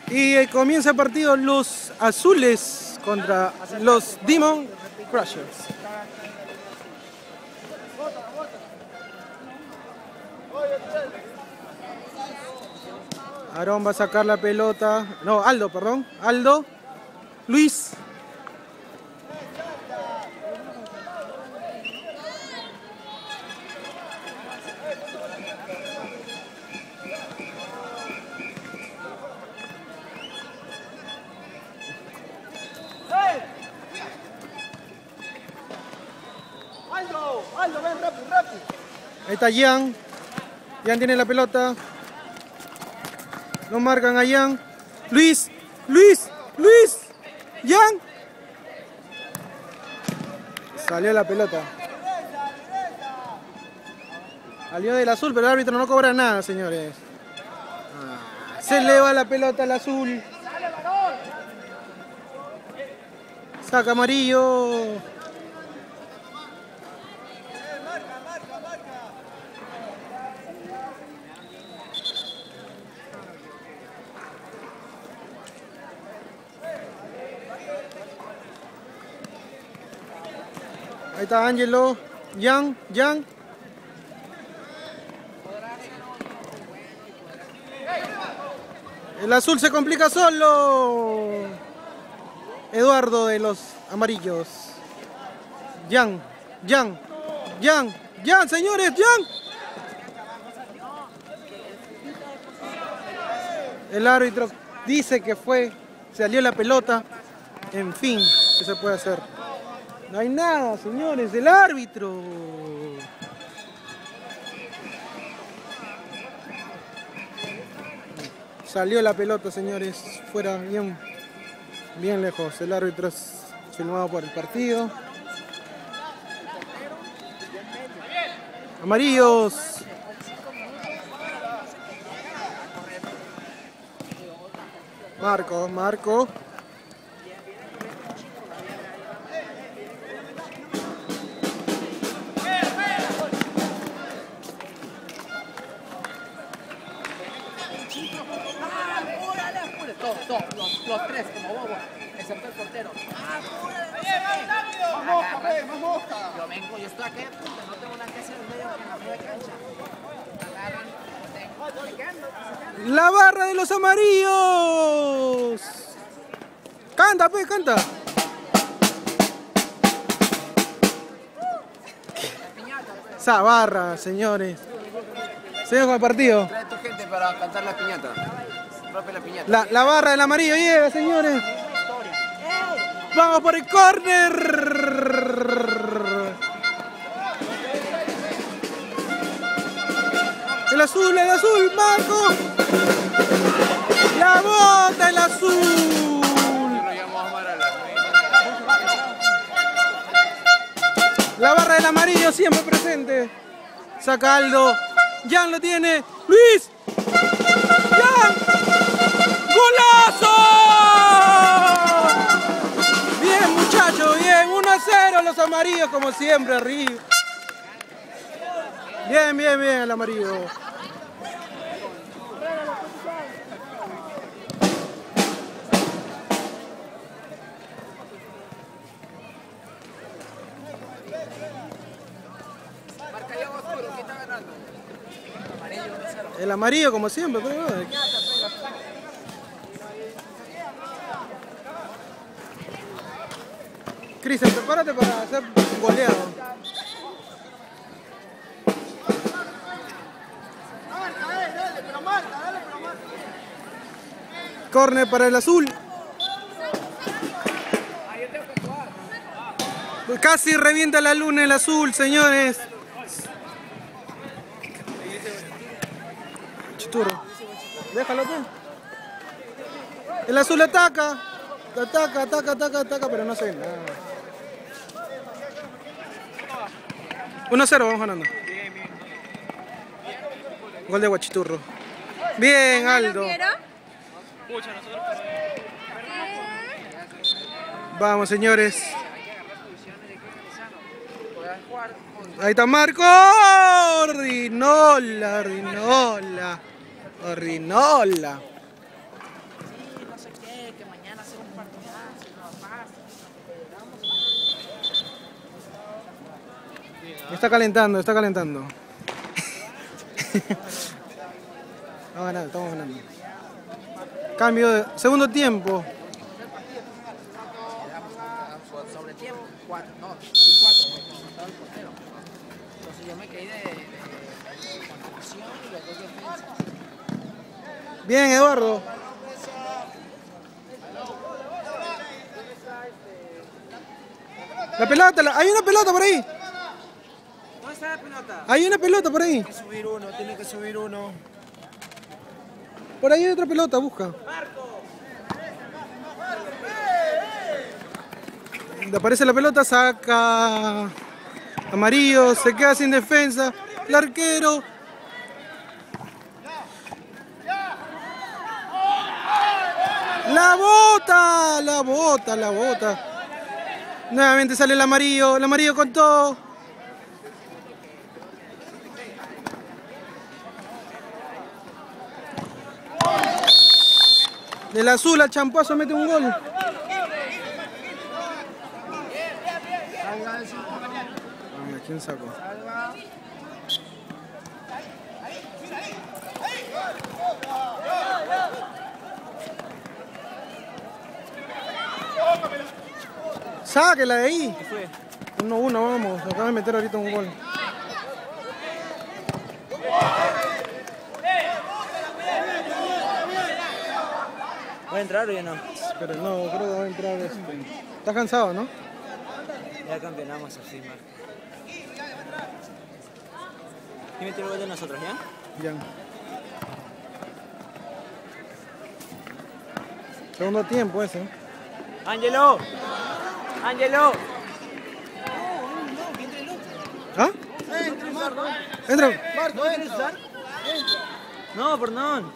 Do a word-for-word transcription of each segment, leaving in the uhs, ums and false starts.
Y eh, comienza el partido los azules contra los Demon Crushers. Aarón va a sacar la pelota. No, Aldo, perdón. Aldo. Luis. Aldo, Aldo, ven rápido, rápido. Ahí está Jan. Jan tiene la pelota. No marcan a Jan. Luis, Luis, Luis. Jan. Salió la pelota. Salió del azul, pero el árbitro no cobra nada, señores. Ah, se eleva la pelota al azul. Saca amarillo. Ahí está Angelo, Jan, Jan. El azul se complica solo. Eduardo de los amarillos. Jan, Jan, Jan, Jan, señores, Jan. El árbitro dice que fue, salió la pelota. En fin, ¿qué se puede hacer? No hay nada, señores, del árbitro. Salió la pelota, señores, fuera bien, bien lejos. El árbitro es filmado por el partido. Amarillos. Marco, Marco. Todos, los, los tres como bobo, excepto el portero. Vamos, Jorge, vamos. Yo vengo, yo estoy aquí, no tengo nada que hacer en medio en la media cancha. Agarran, La barra de los amarillos. Canta, pues, canta. Esa barra, señores. Seguimos con el partido. Trae tu gente para cantar la piñata. Rompe la piñata. La, la barra del amarillo llega, señores. Vamos por el córner. El azul, el azul, Marco. La bota, el azul. La barra del amarillo siempre presente. Saca Aldo. Jan lo tiene. Luis. ¡Jan! ¡Golazo! Bien, muchachos, bien. uno a cero los amarillos, como siempre, arriba. Bien, bien, bien, el amarillo. El amarillo, como siempre, pero no. Cristian, prepárate para hacer goleado. Córner para el azul. Casi revienta la luna el azul, señores. Chituro. Déjalo, pues. El azul ataca. Ataca, ataca, ataca, ataca, pero no sé nada. uno a cero, vamos ganando. Gol de Guachiturro. Bien, Aldo. Vamos, señores. Ahí está Marco. Rinola, Rinola. Rinola. Está calentando, está calentando. Vamos ganando, estamos ganando. Cambio de segundo tiempo. Sobre tiempo, cuatro, no, sí, cuatro, porque estaba el portero. Entonces yo me caí de, de, de contribución y los dos defensas. Bien, Eduardo. La pelota, la- hay una pelota por ahí. ¿Dónde está la pelota? Hay una pelota por ahí. Tiene que subir uno, tiene que subir uno. Por ahí hay otra pelota, busca. Aparece la pelota, saca Amarillo, se queda sin defensa. El arquero. La bota, la bota, la bota. Nuevamente sale el amarillo, el amarillo con todo. Del azul al champazo mete un gol. Ah, ¿quién sacó? Sáquela de ahí. uno uno, vamos. Acaba de meter ahorita un gol. ¿Va a entrar o ya no? Pero no, creo que va a entrar este. ¿Estás cansado, no? Ya campeonamos así, Marco. ¿Quién metió el gol de nosotros, ya? Ya. Segundo tiempo ese. ¡Ángelo! ¡Ángelo! ¿Ah? Entra. ¿No entra? No, perdón.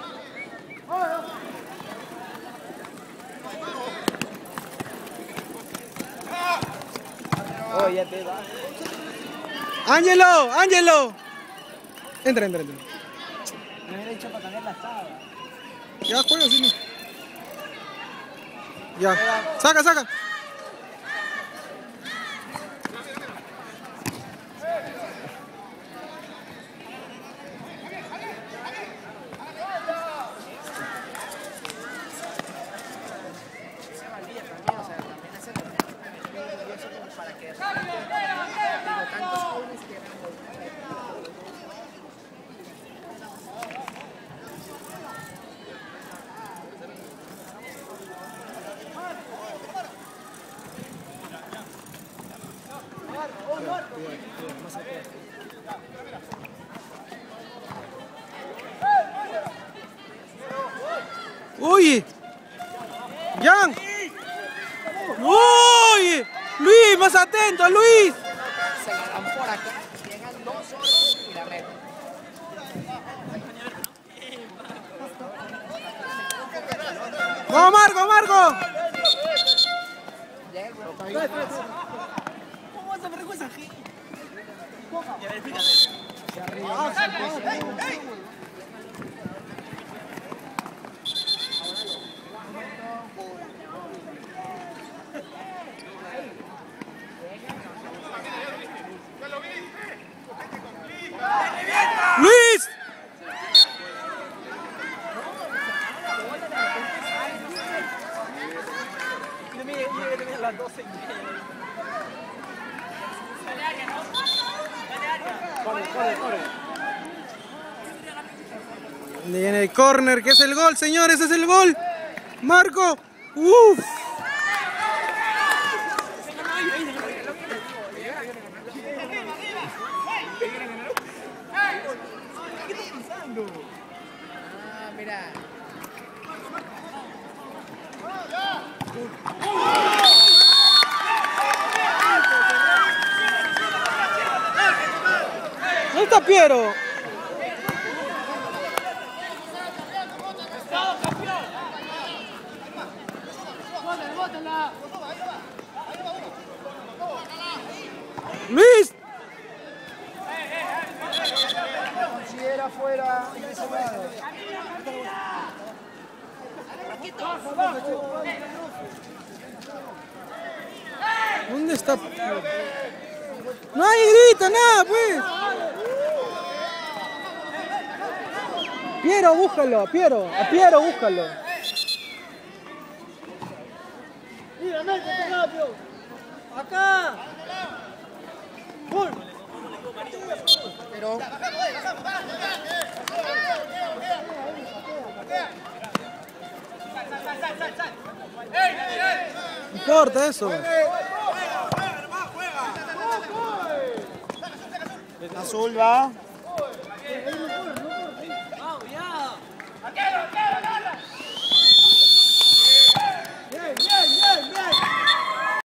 Oh, ya te va. ¡Ángelo! ¡Ángelo! Entra, entra, entra. Me hubiera dicho para cambiar la sábana. Ya juega, sí. Ya. Saca, saca. ¡Uy! ¡Jan! ¡Uy! ¡Luis, más atento, Luis! Se la dan por acá, llegan dos horas y la meten. ¡Vamos, Marco, Marco! ¿Cómo vas a ver con esa gente? ¡Luis! Las doce y media. Corre, corre, corre. Viene el córner, que es el gol, señores, es el gol. Marco. Uf. Ah, mira. ¿Dónde está Piero? Luis. Considera fuera ese lado. ¿Dónde está? No hay grita, nada, pues. Piero, búscalo, Piero. A Piero, búscalo. Mira, métete rápido. Acá. Gol. Pero No importa eso. Azul va.